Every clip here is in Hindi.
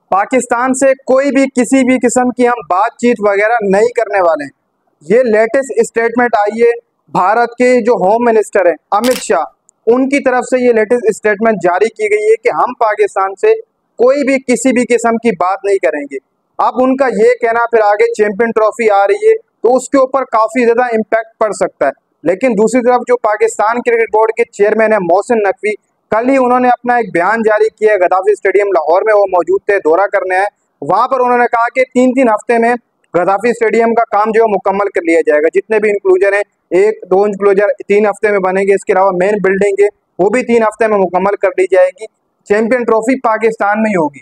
पाकिस्तान से कोई भी किसी भी किस्म की हम बातचीत वगैरह नहीं करने वाले हैं। ये लेटेस्ट स्टेटमेंट आई है भारत के जो होम मिनिस्टर हैं अमित शाह, उनकी तरफ से ये लेटेस्ट स्टेटमेंट जारी की गई है कि हम पाकिस्तान से कोई भी किसी भी किस्म की बात नहीं करेंगे। अब उनका ये कहना फिर आगे चैंपियन ट्रॉफी आ रही है तो उसके ऊपर काफ़ी ज़्यादा इम्पैक्ट पड़ सकता है। लेकिन दूसरी तरफ जो पाकिस्तान क्रिकेट बोर्ड के चेयरमैन है मोहसिन नकवी, कल ही उन्होंने अपना एक बयान जारी किया है। गद्दाफी स्टेडियम लाहौर में वो मौजूद थे, दौरा करने आए। वहां पर उन्होंने कहा कि 3-3 हफ्ते में गद्दाफी स्टेडियम का काम जो है मुकम्मल कर लिया जाएगा। जितने भी इंक्लूजर हैं, 1-2 इंक्लूजर 3 हफ्ते में बनेंगे। इसके अलावा मेन बिल्डिंग है वो भी 3 हफ्ते में मुकम्मल कर ली जाएगी। चैंपियन ट्रॉफी पाकिस्तान में ही होगी।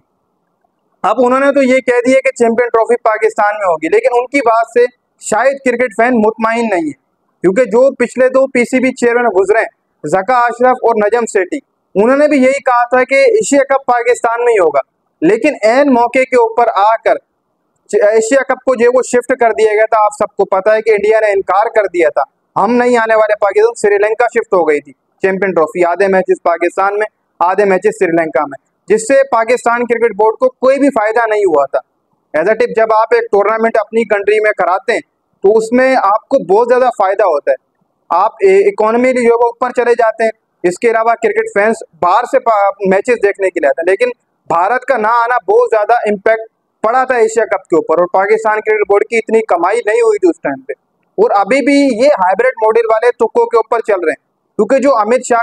अब उन्होंने तो ये कह दिया कि चैंपियन ट्रॉफी पाकिस्तान में होगी, लेकिन उनकी बात से शायद क्रिकेट फैन मुतमईन नहीं है, क्योंकि जो पिछले 2 पीसीबी चेयरमैन गुजरे जका अशरफ और नजम सेठी, उन्होंने भी यही कहा था कि एशिया कप पाकिस्तान में ही होगा। लेकिन ऐन मौके के ऊपर आकर एशिया कप को जो वो शिफ्ट कर दिया गया था। आप सबको पता है कि इंडिया ने इनकार कर दिया था, हम नहीं आने वाले पाकिस्तान। श्रीलंका शिफ्ट हो गई थी चैंपियन ट्रॉफी, आधे मैचेस पाकिस्तान में, आधे मैचेस श्रीलंका में, जिससे पाकिस्तान क्रिकेट बोर्ड को कोई भी फायदा नहीं हुआ था। एज अ टिप, जब आप एक टूर्नामेंट अपनी कंट्री में कराते हैं तो उसमें आपको बहुत ज़्यादा फायदा होता है, आप इकोनॉमी जो है ऊपर चले जाते हैं। इसके अलावा क्रिकेट फैंस बाहर से मैचेस देखने के लिए आते हैं। लेकिन भारत का ना आना बहुत ज़्यादा इम्पैक्ट पड़ा था एशिया कप के ऊपर, और पाकिस्तान क्रिकेट बोर्ड की इतनी कमाई नहीं हुई थी उस टाइम पे। और अभी भी ये हाइब्रिड मॉडल वाले तुक्कों के ऊपर चल रहे हैं, क्योंकि जो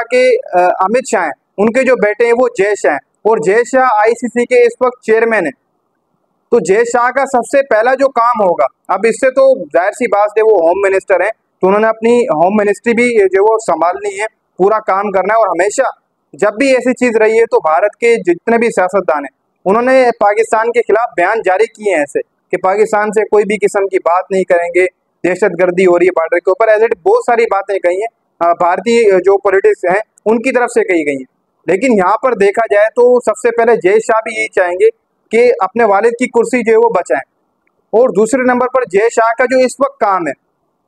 अमित शाह हैं, उनके जो बेटे हैं वो जय शाह हैं, और जय शाह आईसीसी के इस वक्त चेयरमैन है। तो जय शाह का सबसे पहला जो काम होगा, अब इससे तो जाहिर सी बात है वो होम मिनिस्टर हैं, तो उन्होंने अपनी होम मिनिस्ट्री भी जो वो संभालनी है, पूरा काम करना है। और हमेशा जब भी ऐसी चीज़ रही है तो भारत के जितने भी सियासतदान हैं उन्होंने पाकिस्तान के खिलाफ बयान जारी किए हैं ऐसे कि पाकिस्तान से कोई भी किस्म की बात नहीं करेंगे, दहशतगर्दी हो रही है बॉर्डर के ऊपर, ऐसे बहुत सारी बातें कही हैं भारतीय जो पॉलिटिक्स हैं उनकी तरफ से कही गई हैं। लेकिन यहाँ पर देखा जाए तो सबसे पहले जय शाह भी यही चाहेंगे कि अपने वालिद की कुर्सी जो है वो बचाएं। और दूसरे नंबर पर जय शाह का जो इस वक्त काम है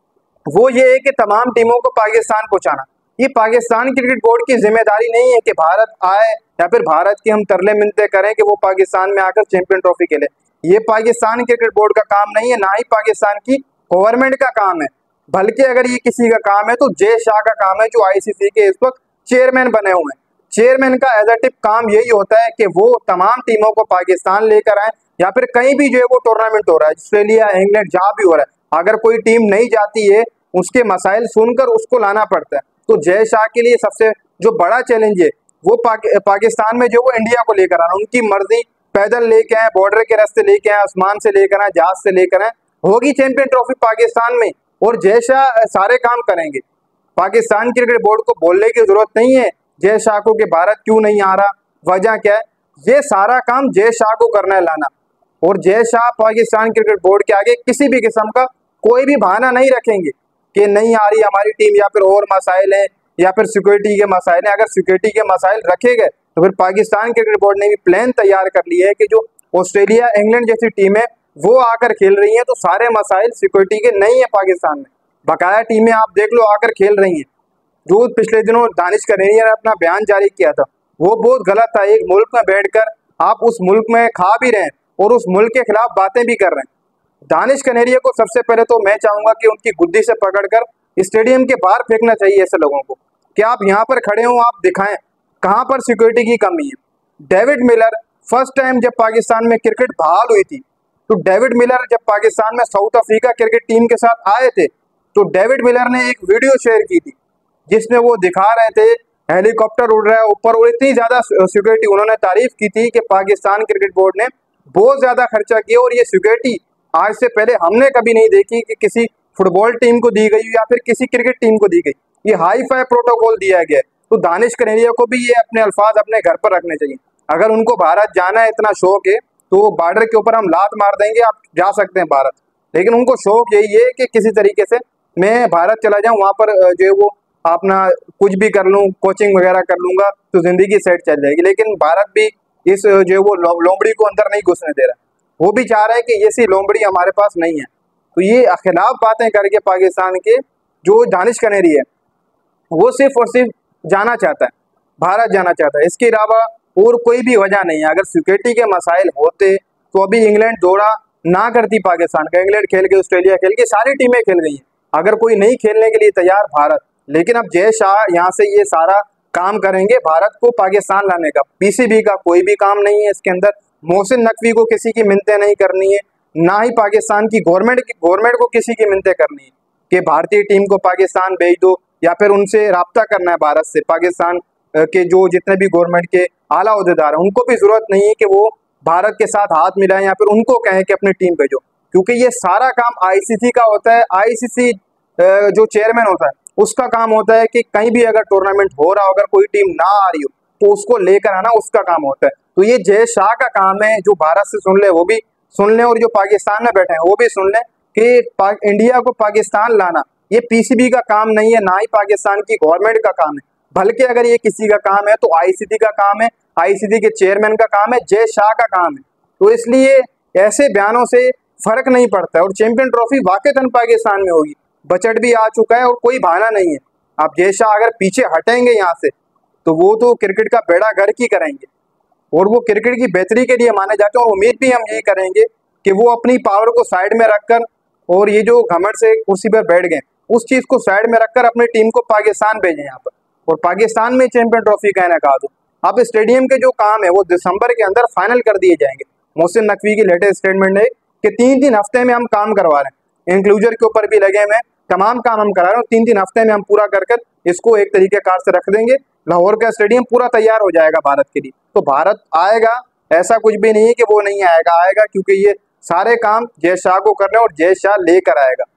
वो ये है कि तमाम टीमों को पाकिस्तान पहुंचाना। ये पाकिस्तान क्रिकेट बोर्ड की जिम्मेदारी नहीं है कि भारत आए या फिर भारत की हम तरले मिन्नतें करें कि वो पाकिस्तान में आकर चैंपियन ट्रॉफी खेले। ये पाकिस्तान क्रिकेट बोर्ड का काम नहीं है, ना ही पाकिस्तान की गवर्नमेंट का काम है। बल्कि अगर ये किसी का काम है तो जय शाह का काम है, जो आईसीसी के इस वक्त चेयरमैन बने हुए हैं। चेयरमैन का एज अ टिप काम यही होता है कि वो तमाम टीमों को पाकिस्तान लेकर आए, या फिर कहीं भी जो है वो टूर्नामेंट हो रहा है, ऑस्ट्रेलिया, इंग्लैंड, जहाँ भी हो रहा है, अगर कोई टीम नहीं जाती है उसके मसाइल सुनकर उसको लाना पड़ता है। तो जय शाह के लिए सबसे जो बड़ा चैलेंज है वो पाकिस्तान में जो वो इंडिया को लेकर आना, उनकी मर्जी, पैदल लेके आए, बॉर्डर के रास्ते लेके आए, आसमान से लेकर आए, जहाज से लेकर आए, होगी चैंपियन ट्रॉफी पाकिस्तान में। और जय शाह सारे काम करेंगे। पाकिस्तान क्रिकेट बोर्ड को बोलने की जरूरत नहीं है जय शाह को कि भारत क्यों नहीं आ रहा, वजह क्या है, ये सारा काम जय शाह को करना है, लाना। और जय शाह पाकिस्तान क्रिकेट बोर्ड के आगे किसी भी किस्म का कोई भी बहाना नहीं रखेंगे कि नहीं आ रही हमारी टीम, या फिर और मसाइल हैं, या फिर सिक्योरिटी के मसाइल हैं। अगर सिक्योरिटी के मसाइल रखे गए तो फिर पाकिस्तान क्रिकेट बोर्ड ने भी प्लान तैयार कर लिया है कि जो ऑस्ट्रेलिया, इंग्लैंड जैसी टीमें वो आकर खेल रही हैं तो सारे मसाइल सिक्योरिटी के नहीं है पाकिस्तान में। बकाया टीमें आप देख लो आकर खेल रही हैं। जो पिछले दिनों दानिश कनेरिया ने अपना बयान जारी किया था वो बहुत गलत था। एक मुल्क में बैठकर आप उस मुल्क में खा भी रहे हैं और उस मुल्क के खिलाफ बातें भी कर रहे हैं। दानिश कनेरिया को सबसे पहले तो मैं चाहूंगा कि उनकी गुद्दी से पकड़कर स्टेडियम के बाहर फेंकना चाहिए ऐसे लोगों को कि आप यहाँ पर खड़े हो, आप दिखाएं कहाँ पर सिक्योरिटी की कमी है। डेविड मिलर फर्स्ट टाइम जब पाकिस्तान में क्रिकेट बहाल हुई थी, तो डेविड मिलर जब पाकिस्तान में साउथ अफ्रीका क्रिकेट टीम के साथ आए थे तो डेविड मिलर ने एक वीडियो शेयर की थी जिसमें वो दिखा रहे थे हेलीकॉप्टर उड़ रहा है ऊपर, और इतनी ज़्यादा सिक्योरिटी, उन्होंने तारीफ की थी कि पाकिस्तान क्रिकेट बोर्ड ने बहुत ज़्यादा खर्चा किया और ये सिक्योरिटी आज से पहले हमने कभी नहीं देखी कि किसी फुटबॉल टीम को दी गई या फिर किसी क्रिकेट टीम को दी गई। ये हाई फाई प्रोटोकॉल दिया गया है। तो दानिश कनेरिया को भी ये अपने अल्फाज अपने घर पर रखने चाहिए। अगर उनको भारत जाना है, इतना शौक है, तो बॉर्डर के ऊपर हम लात मार देंगे, आप जा सकते हैं भारत। लेकिन उनको शौक यही है कि किसी तरीके से मैं भारत चला जाऊँ, वहाँ पर जो है वो अपना कुछ भी कर लूँ, कोचिंग वगैरह कर लूँगा तो ज़िंदगी सेट चल जाएगी। लेकिन भारत भी इस जो है वो लोमड़ी को अंदर नहीं घुसने दे रहा। वो भी चाह रहा है कि ऐसी लोमड़ी हमारे पास नहीं है। तो ये खिलाफ बातें करके पाकिस्तान के जो दानिश कनेरी है वो सिर्फ और सिर्फ जाना चाहता है, भारत जाना चाहता है। इसके अलावा और कोई भी वजह नहीं है। अगर सिक्योरिटी के मसाइल होते तो अभी इंग्लैंड दौरा ना करती पाकिस्तान का। इंग्लैंड खेल गई, ऑस्ट्रेलिया खेल गई, सारी टीमें खेल गई हैं। अगर कोई नहीं खेलने के लिए तैयार भारत, लेकिन अब जय शाह यहाँ से ये सारा काम करेंगे भारत को पाकिस्तान लाने का। पीसीबी का कोई भी काम नहीं है इसके अंदर। मोहसिन नकवी को किसी की मिन्नतें नहीं करनी है, ना ही पाकिस्तान की गवर्नमेंट को किसी की मिन्नतें करनी है कि भारतीय टीम को पाकिस्तान भेज दो, या फिर उनसे राब्ता करना है भारत से। पाकिस्तान के जो जितने भी गवर्नमेंट के आला अहदेदार हैं उनको भी जरूरत नहीं है कि वो भारत के साथ हाथ मिलाएं या फिर उनको कहें कि अपनी टीम भेजो, क्योंकि ये सारा काम आईसीसी का होता है। आईसीसी जो चेयरमैन होता है उसका काम होता है कि कहीं भी अगर टूर्नामेंट हो रहा हो, अगर कोई टीम ना आ रही हो तो उसको लेकर आना उसका काम होता है। तो ये जय शाह का काम है, जो भारत से सुन ले वो भी सुन लें और जो पाकिस्तान में बैठे हैं वो भी सुन लें कि इंडिया को पाकिस्तान लाना ये पीसीबी का काम नहीं है, ना ही पाकिस्तान की गवर्नमेंट का काम है। बल्कि अगर ये किसी का काम है तो आईसीसी का काम है, आईसीसी के चेयरमैन का काम है, जय शाह का काम है। तो इसलिए ऐसे बयानों से फर्क नहीं पड़ता है। और चैंपियन ट्रॉफी वाकईतन पाकिस्तान में होगी, बजट भी आ चुका है और कोई बहाना नहीं है। अब जय शाह अगर पीछे हटेंगे यहाँ से तो वो तो क्रिकेट का बेड़ा गर्क ही करेंगे, और वो क्रिकेट की बेहतरी के लिए माने जाते हैं। और उम्मीद भी हम यही करेंगे कि वो अपनी पावर को साइड में रखकर, और ये जो घमंड से कुर्सी पर बैठ गए उस चीज को साइड में रखकर अपनी टीम को पाकिस्तान भेजें यहाँ पर, और पाकिस्तान में चैंपियन ट्रॉफी का इनेकाद हो। अब स्टेडियम के जो काम है वो दिसंबर के अंदर फाइनल कर दिए जाएंगे। मोहसिन नकवी की लेटेस्ट स्टेटमेंट है कि 3-3 हफ्ते में हम काम करवा रहे हैं, इंक्लूजर के ऊपर भी लगे हुए हैं, तमाम काम हम करा रहे हैं। 3-3 हफ्ते में हम पूरा कर इसको एक तरीके कार से रख देंगे। लाहौर का स्टेडियम पूरा तैयार हो जाएगा भारत के लिए। तो भारत आएगा, ऐसा कुछ भी नहीं है कि वो नहीं आएगा, आएगा, क्योंकि ये सारे काम जय शाह को करने और जय शाह लेकर आएगा।